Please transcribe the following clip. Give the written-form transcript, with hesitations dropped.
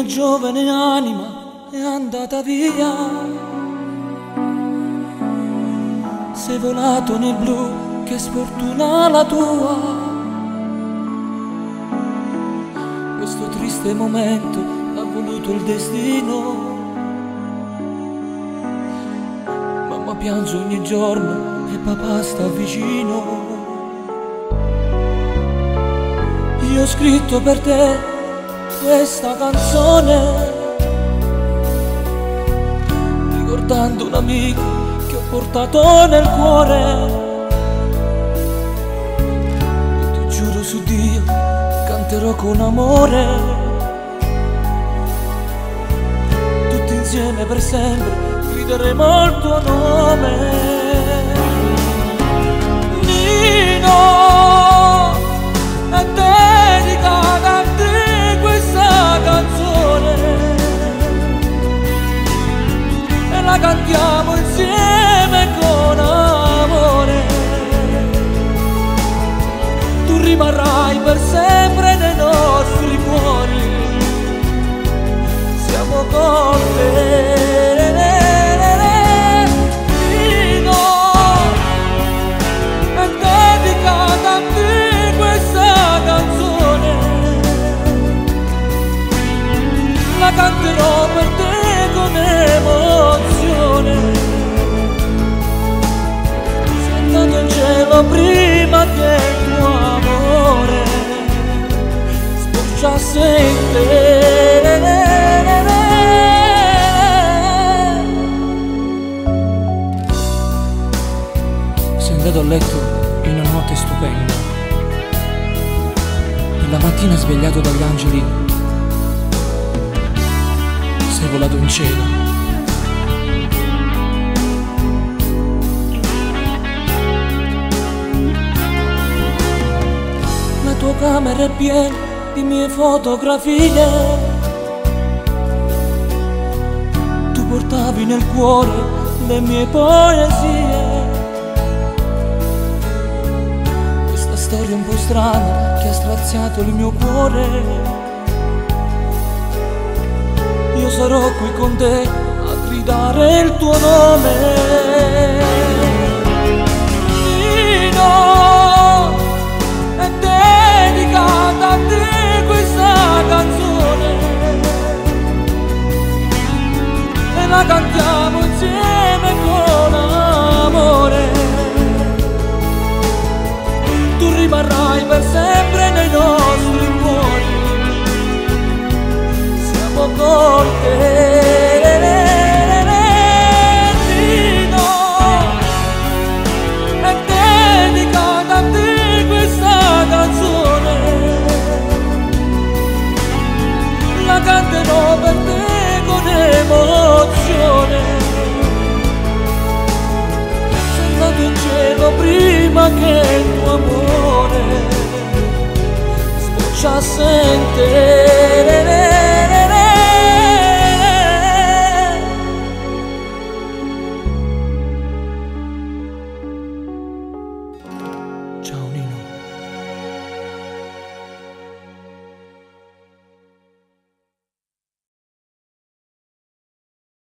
giovane anima è andata via. Sei volato nel blu, che sfortuna la tua. Questo triste momento l'ha voluto il destino. Mamma piange ogni giorno e papà sta vicino. Io ho scritto per te questa canzone, ricordando un amico che ho portato nel cuore. E ti giuro su Dio, canterò con amore, tutti insieme per sempre grideremo il tuo nome. Nino, è dedicata a te questa canzone e la cantiamo insieme con amore. Tu rimarrai per sempre nei nostri cuori, siamo con te. La canterò per te con emozione. Sei andato in cielo prima che il tuo amore sbocciasse in te. Sei andato a letto in una notte stupenda e la mattina svegliato dagli angeli sei volato in cielo. La tua camera è piena di mie fotografie. Tu portavi nel cuore le mie poesie. Questa storia un po' strana che ha straziato il mio cuore. Io sarò qui con te a gridare il tuo nome. Nino, è dedicata a te questa canzone e la cantiamo insieme con amore. Tu rimarrai per sempre nei nostri cuori, con te. Nino, è dedicata a te questa canzone, la canterò per te con emozione. Sei andato in cielo prima che il tuo amore sbocciasse in te.